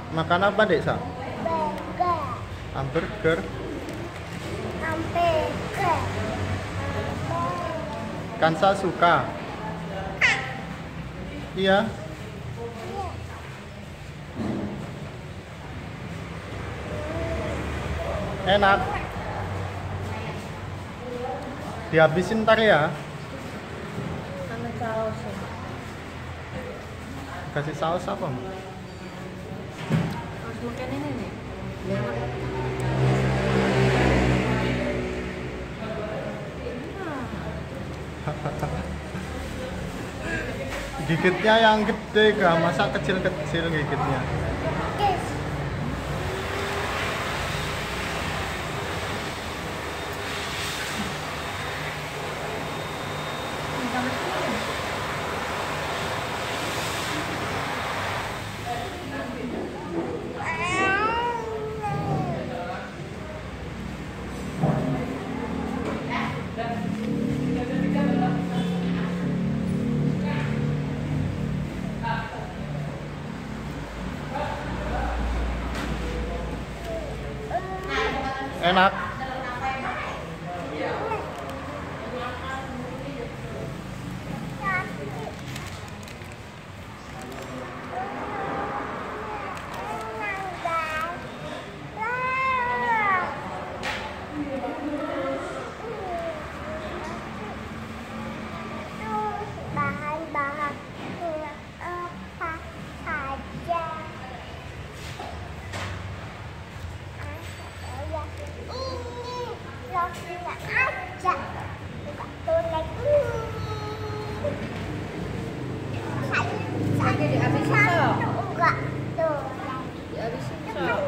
Makan apa, Dek, Sa? Burger. Hamburger. Hamburger. Kansa suka. Iya. Enak. Dihabisin ntar ya. Sama saus. Kasih saus apa, Mbak? Saus makan ini nih. Gigitnya yang gede gak? Masa kecil-kecil gigitnya? Enak. Bahan-bahannya apa saja? Ini lokinya aja. Buka tulen ini. Oke, dihabisin, Sok. Enggak tulen. Dihabisin, Sok.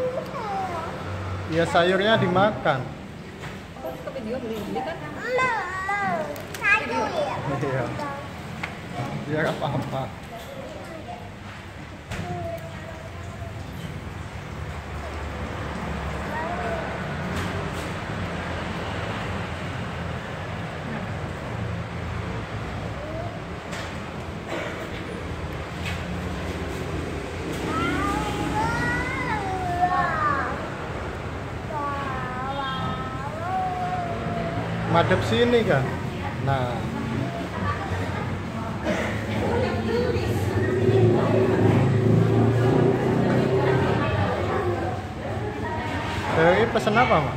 Ya sayurnya dimakan. Kok suka video beli kan? Sayur. Iya. Biar apa-apa. Madep sini kan. Nah, Dewi pesen apa, Mak?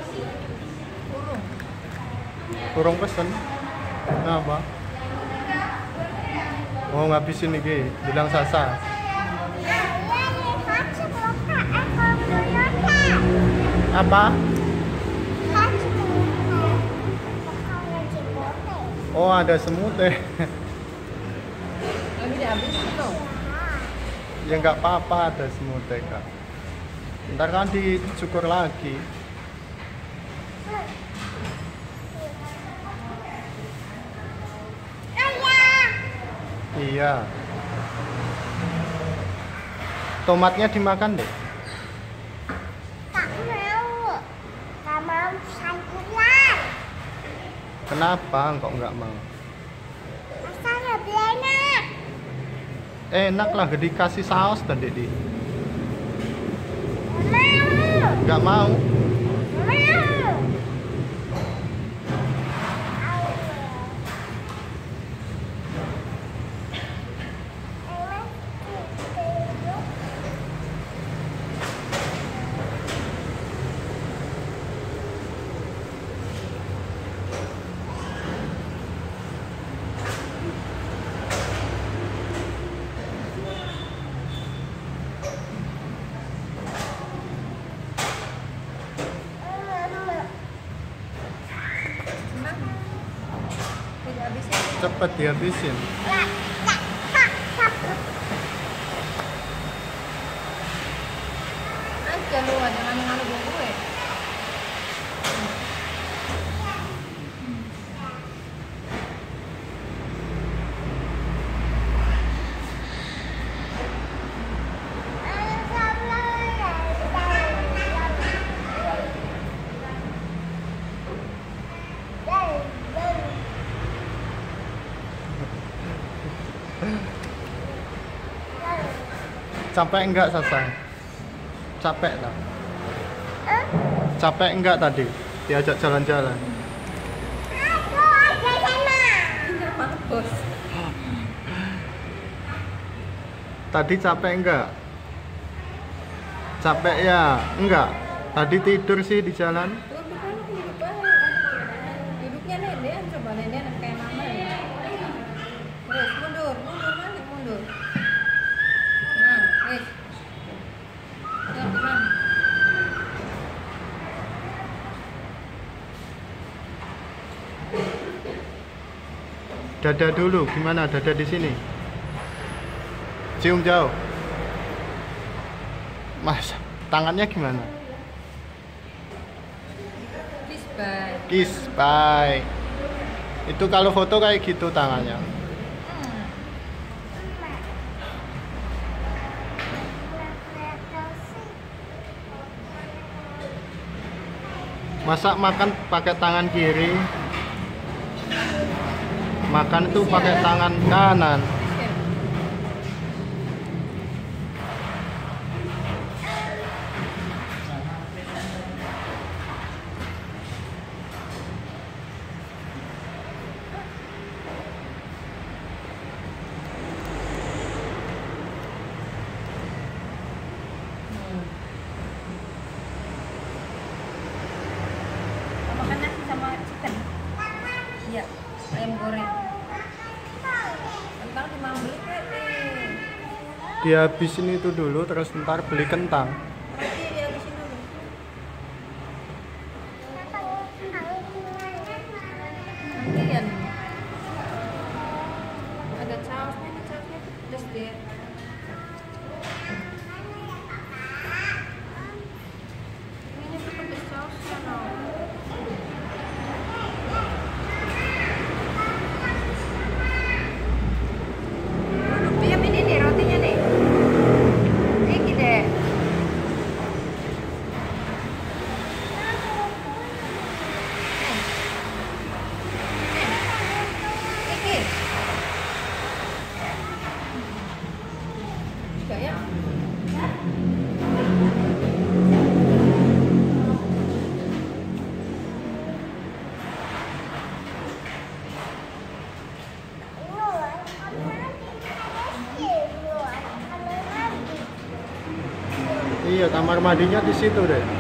Kurung pesen. Kenapa? Mau ngabisin nih, bilang Sasa. Apa? Oh, ada semut deh. Lagi dihabisin, Sok. Ya nggak apa-apa, ada semut deh, Kak. Ntar kan dicukur lagi. Iya. Tomatnya dimakan deh. Gak mau sayuran. Kenapa kok nggak mau? Rasanya enak. Enak lah, dikasih saus tadi di. Mau. Nggak mau. Mau. Dihabisin. Cepet dihabisin. Aja lu, jangan ngaruh gue. Capek enggak Sasa? Capek tak? Eh? Capek enggak tadi? Diajak jalan-jalan. Aku ada sana. Mana bos? Tadi capek enggak? Capek ya? Enggak. Tadi tidur sih di jalan. Tuh bukan duduk baik. Duduknya nenek, coba nenek kayak mama ya. Terus mundur, mundur, mundur. Nah, wes. Ya, tenang. Dada dulu, gimana dada di sini? Cium jauh. Mas, tangannya gimana? Kiss bye. Kiss, bye. Itu kalau foto kayak gitu tangannya. Masa makan pakai tangan kiri? Makan itu pakai tangan kanan. Makan nasi sama chicken. Iya, ayam goreng. Kentang dimang beli kayak Dihabisin itu dulu, terus ntar beli kentang. Nanti dihabisin dulu. Nantian. Ada sausnya pedas deh. Ini tuh pedas sausnya no. Biar ini nih rotinya nih. Ini deh. Iki. Juga ya. Iya, kamar mandinya di situ deh.